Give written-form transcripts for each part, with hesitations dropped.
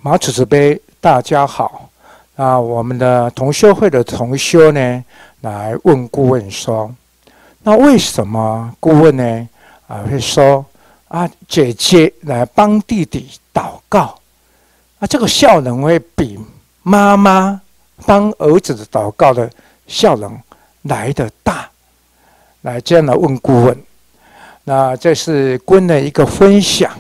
马祖慈悲，大家好。我们的同修会的同修呢，来问顾问说，那为什么顾问呢会说姐姐来帮弟弟祷告这个效能会比妈妈帮儿子的祷告的效能来得大？来这样来问顾问。那这是顾问的一个分享，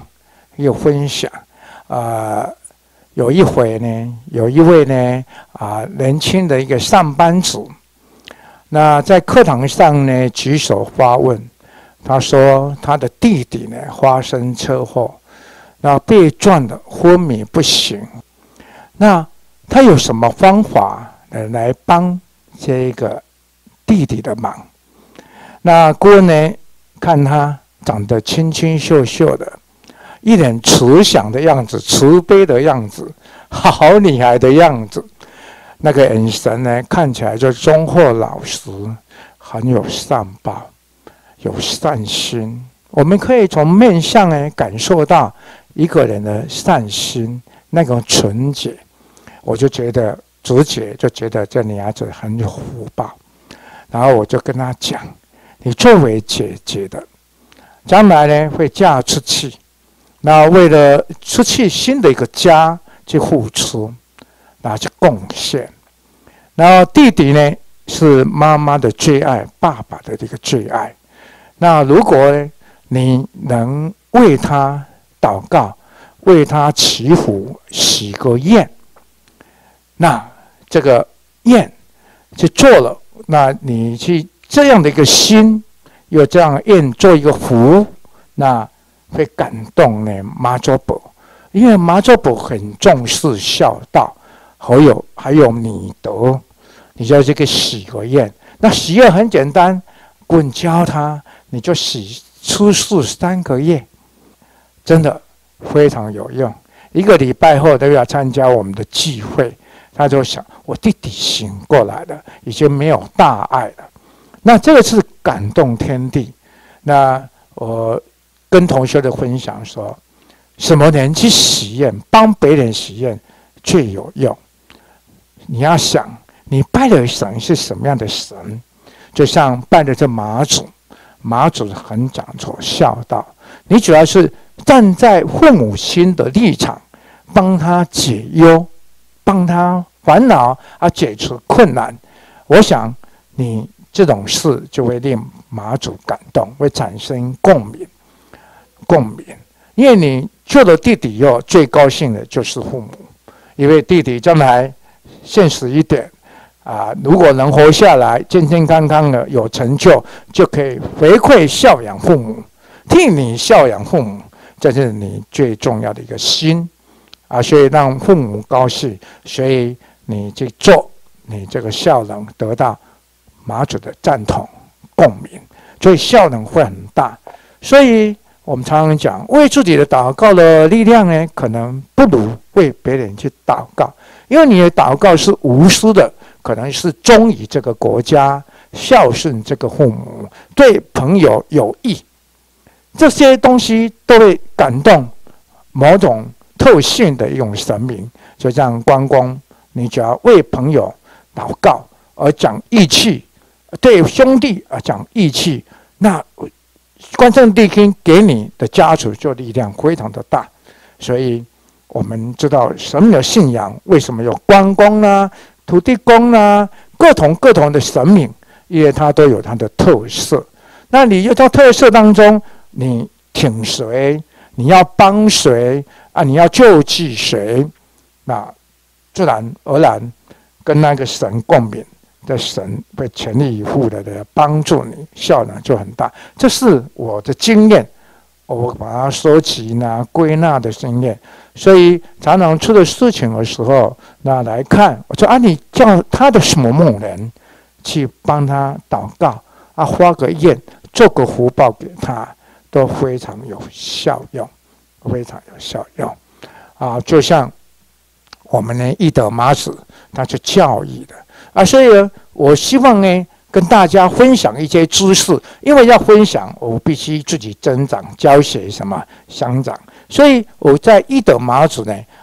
有一回呢，有一位呢年轻的一个上班族，那在课堂上呢举手发问，他说他的弟弟呢发生车祸，那被撞得昏迷不醒，那他有什么方法来帮这个弟弟的忙？那顾问呢看他长得清清秀秀的，一脸慈祥的样子，慈悲的样子，好女孩的样子，那个眼神呢看起来就忠厚老实，很有善报，有善心。我们可以从面相呢感受到一个人的善心，那个纯洁。我就觉得直觉就觉得这女孩子很有福报，然后我就跟她讲，你作为姐姐的，将来呢会嫁出去，那为了出去新的一个家去付出，那去贡献。然后弟弟呢是妈妈的最爱，爸爸的一个最爱。那如果呢你能为他祷告，为他祈福，许个愿，那这个愿去做了，那你去这样的一个心，有这样的愿做一个福，那会感动呢妈祖婆，因为妈祖婆很重视孝道，还有米德，你就这个许个愿。那许愿很简单，滚教他，你就许出世3个月，真的非常有用。1个礼拜后都要参加我们的聚会，他就想我弟弟醒过来了，已经没有大碍了。那这个是感动天地。那我跟同学的分享说，什么人去许愿，帮别人许愿最有用？你要想，你拜的神是什么样的神？就像拜的这马祖，马祖很讲究孝道，你主要是站在父母亲的立场，帮他解忧，帮他烦恼解除困难。我想你这种事就会令马祖感动，会产生共鸣。因为你救了弟弟以后，最高兴的就是父母，因为弟弟将来现实一点如果能活下来，健健康康的有成就，就可以回馈孝养父母，替你孝养父母，这是你最重要的一个心所以让父母高兴，所以你去做，你这个效能得到马祖的赞同共鸣，所以效能会很大。所以我们常常讲，为自己的祷告的力量呢，可能不如为别人去祷告，因为你的祷告是无私的，可能是忠于这个国家，孝顺这个父母，对朋友有益，这些东西都会感动某种特性的一种神明。就像关公，你只要为朋友祷告而讲义气，对兄弟讲义气，那关圣帝君给你的加持就力量非常的大。所以我们知道神明的信仰为什么有关公土地公各种的神明，因为它都有它的特色。那你在特色当中，你挺谁，你要帮谁你要救济谁，那自然而然跟那个神共鸣的神会全力以赴的帮助你，效能就很大。这是我的经验，我把它收集归纳的经验。所以常常出了事情的时候，那来看，我说你叫他的什么某人去帮他祷告发个愿，做个福报给他，都非常有效用，非常有效用就像我们呢义德马祖，他是教育的所以呢，我希望呢跟大家分享一些知识，因为要分享，我必须自己增长、教学乡长。所以我在义德马祖呢，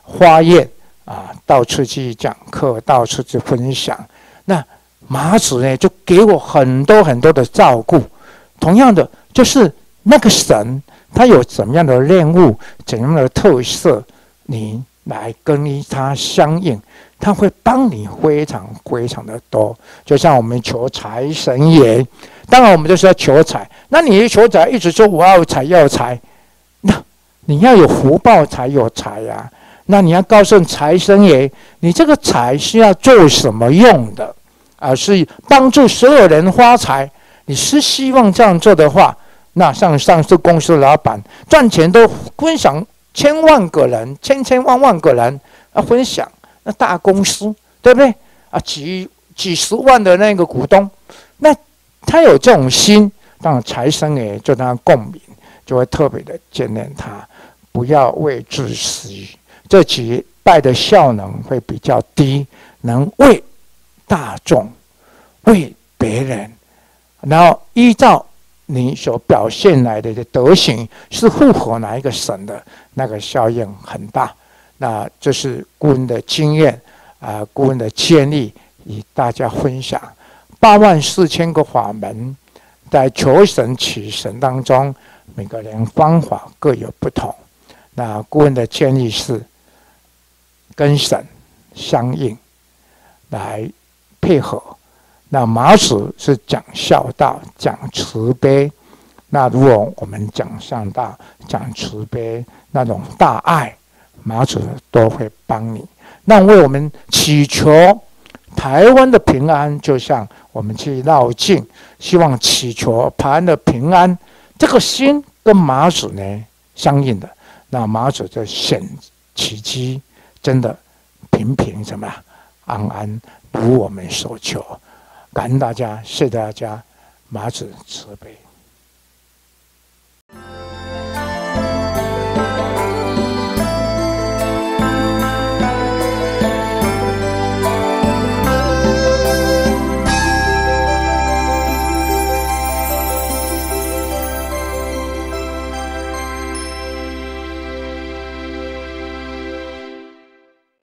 花宴啊，到处去讲课，到处去分享。那马子呢，就给我很多很多的照顾。同样的，就是那个神，他有怎么样的任务，怎样的特色，你来跟他相应，他会帮你非常非常的多。就像我们求财神爷，当然我们就是要求财。那你一求财，一直说我要财要财，那你要有福报才有财啊。那你要告诉财神爷，你这个财是要做什么用的，而是帮助所有人发财。你是希望这样做的话，那像上市公司的老板赚钱都分享千万个人、千万个人啊分享，那大公司对不对啊？几十万的那个股东，那他有这种心，当然财神爷就跟他共鸣，就会特别的眷恋他，不要为自私。这几拜的效能会比较低，能为大众、为别人，然后依照你所表现来的德行是符合哪一个神的，那个效应很大。那这是顾问的经验啊，顾问的建议与大家分享。84000个法门，在求神取神当中，每个人方法各有不同。那顾问的建议是跟神相应来配合。那马祖是讲孝道、讲慈悲。那如果我们讲孝道、讲慈悲，那种大爱，马祖都会帮你。那为我们祈求台湾的平安，就像我们去绕境，希望祈求台湾的平安，这个心跟马祖呢相应的，那马祖就显奇迹，真的平什么安安，如我们所求。感恩大家，谢谢大家，马祖慈悲。